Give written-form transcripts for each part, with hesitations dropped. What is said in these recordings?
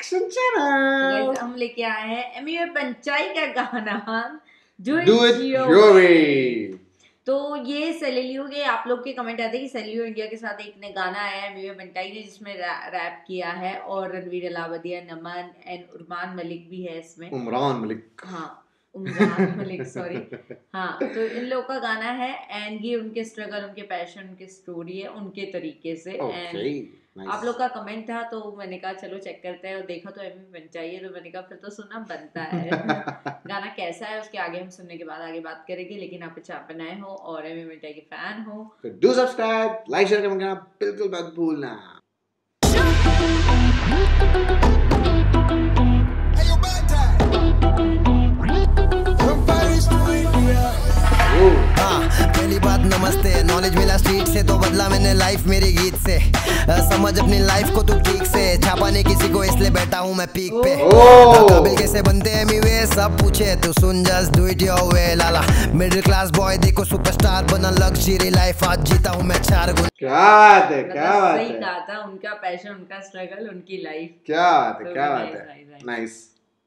Reaction channel. हम लेके आए हैं एमी पंचाई का गाना डू इट योर वे। तो ये सेलेलियो के आप लोग के कमेंट आते हैं कि सेलेलियो इंडिया के साथ एक ने गाना आया है एमी पंचाई ने जिसमें रैप किया है और रणवीर अलावदिया, नमन एंड उरमान मलिक भी है इसमें। उमरान मलिक, हाँ उमरान मलिक सॉरी। हाँ तो इन लोगों का गाना है एंड ये उनके स्ट्रगल, उनके पैशन, उनकी स्टोरी है उनके तरीके से। एंड आप लोग का कमेंट था तो मैंने कहा चलो चेक करते हैं और देखा तो एमी पंचाई है तो मैंने कहा फिर तो सुनना बनता है। गाना कैसा है उसके आगे हम सुनने के बाद आगे बात करेंगे, लेकिन आप चैनल पे नए हो और एमी पंचाई के फैन हो तो डू सब्सक्राइब, लाइक, शेयर करना बिल्कुल मत भूलना। पहली बात नमस्ते, नॉलेज मिला स्ट्रीट से तो बदला मैंने लाइफ मेरी गीत से। समझ अपनी लाइफ को तू ठीक से, छापा नहीं किसी को इसलिए बैठा हूँ मैं पीक पे। काबिल कैसे बनते हैं मीवे सब पूछे तो सुन, just do it your way. Lala middle class boy देखो सुपरस्टार बना, लग्जरी लाइफ आज जीता हूँ मैं 4 गुना। क्या बात है, क्या बात है। सही कहा था, उनका पैशन, उनका स्ट्रगल, उनकी लाइफ। क्या बात है, क्या बात है, नाइस।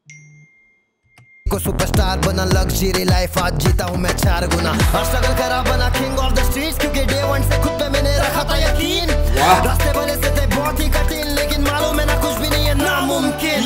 को सुपरस्टार बना, लग्जरी लाइफ आज जीता हूँ मैं 4 गुना। और स्ट्रगल करा बना किंग ऑफ द स्ट्रीट्स, क्योंकि डे 1 से खुद पे मैंने रखा था यकीन। रास्ते भले से थे बहुत ही कठिन, लेकिन मालूम है ना कुछ भी नहीं है नामुमकिन।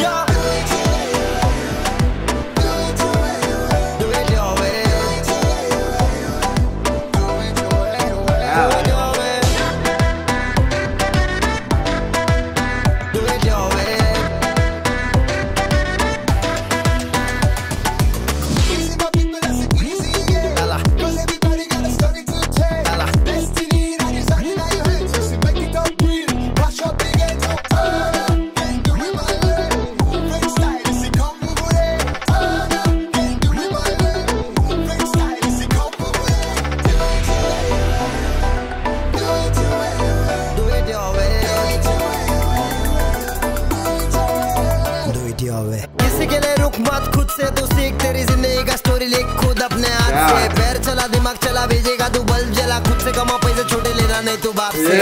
किसी के लिए रुक मत, खुद से तो सीख, तेरी जिंदगी का स्टोरी लिख खुद अपने हाथ से। पैर चला दिमाग चला भेजेगा तू बल्ब जला, खुद से कमा पैसे छोटे लेना नहीं तू बाप से।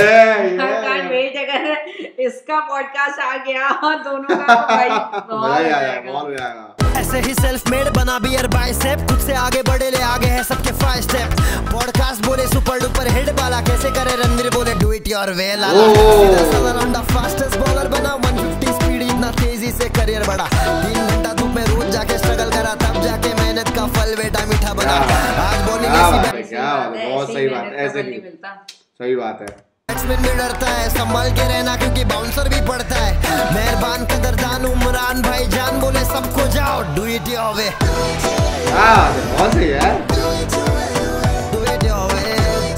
अगर इसका पॉडकास्ट आ गया दोनों का तो भाई बहुत ऐसे ही सेल्फ मेड बना बियर बाइसेप, खुद से आगे बढ़े ले आगे है सबके 5 स्टेप। पॉडकास्ट बोले सुपर डुपर हिट वाला, कैसे करे रणवीर बोले do it your way. Lala fastest bowler बना, 150 स्पीड इतना तेजी से करियर बढ़ा। 3 घंटा धूप में रोज जाके स्ट्रगल करा, तब जाके मेहनत का फल बेटा मीठा बना। आज बॉलिंग बहुत सही बात है, ऐसे नहीं मिलता, सही बात है। बैट्समैन भी डरता है, संभाल के रहना क्योंकि बाउंसर भी पड़ता है। मेहरबान कदरदान उमरान भाई जान बोले सबको जाओ डू इट योर वे। बहुत सही है, डू इट योर वे,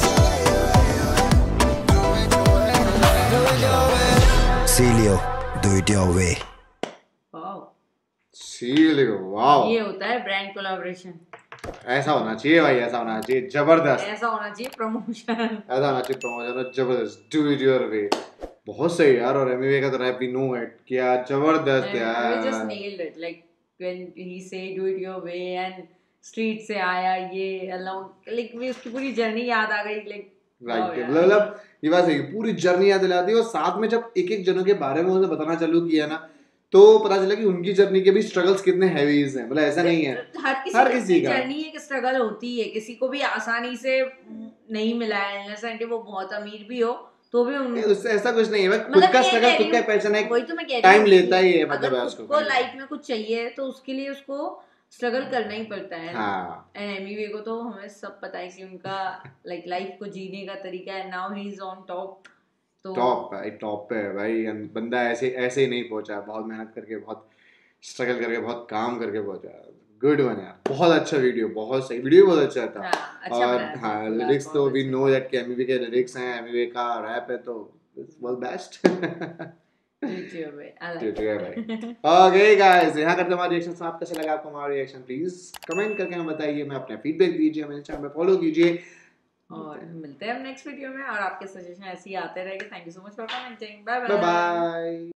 सीलियो डू इट योर वे। सीलियो वाओ, ये होता है ब्रांड कोलैबोरेशन। ऐसा होना चाहिए भाई, ऐसा होना चाहिए, जबरदस्त। ऐसा होना चाहिए प्रमोशन, ऐसा होना चाहिए प्रमोशन, जबरदस्त। डू इट योर वे, बहुत सही यार। और एमी वे का तो रैप भी नो इट किया, जबरदस्त यार। Just nailed it, like when he say do it your way and street से आया ये अलाउंड, लाइक भी उसकी पूरी जर्नी याद आ गई। लाइक राइट, मतलब ये बात है, पूरी जर्नी याद दिलाती है। और साथ में जब एक एक जनों के बारे में उन्हें बताना चालू किया ना, तो पता चला कि उनकी जर्नी के भी स्ट्रगल्स कितने हैवीज हैं। मतलब ऐसा नहीं है, हर किसी का जर्नी एक स्ट्रगल होती है, किसी को भी आसानी से नहीं मिला है। वो बहुत अमीर भी हो तो भी उससे ऐसा कुछ नहीं है, खुद का स्ट्रगल, खुद का पैशन है, वही तो मैं कह रही हूँ, टाइम लेता ही है। मतलब उसको लाइफ में कुछ चाहिए तो उसके लिए उसको स्ट्रगल करना ही पड़ता है। एंड एमी वे को तो हमें सब पता है कि उनका लाइक लाइफ को जीने का तरीका है। Now he is on top, top पे है भाई। बंदा ऐसे ही नहीं पहुंचा, बहुत मेहनत करके, बहुत स्ट्रगल करके, बहुत काम करके पहुंचा। गुड वन यार, बहुत अच्छा वीडियो, बहुत सही वीडियो, बहुत अच्छा था। और हाँ, लिरिक्स तो वी नो दैट कि एमी वे के लिरिक्स हैं, एमी वे का रैप है, तो it's world best. Okay guys, यहाँ करते हमारा रिएक्शन समाप्त। कैसा लगा आपको हमारा रिएक्शन, प्लीज कमेंट करके हमें बताइए। मैं अपना फीडबैक दीजिए, हमें चैनल पे फॉलो कीजिए और मिलते हैं हम नेक्स्ट वीडियो में। और आपके सजेशन ऐसे ही आते रहेंगे। Thank you so much for commenting. Bye bye.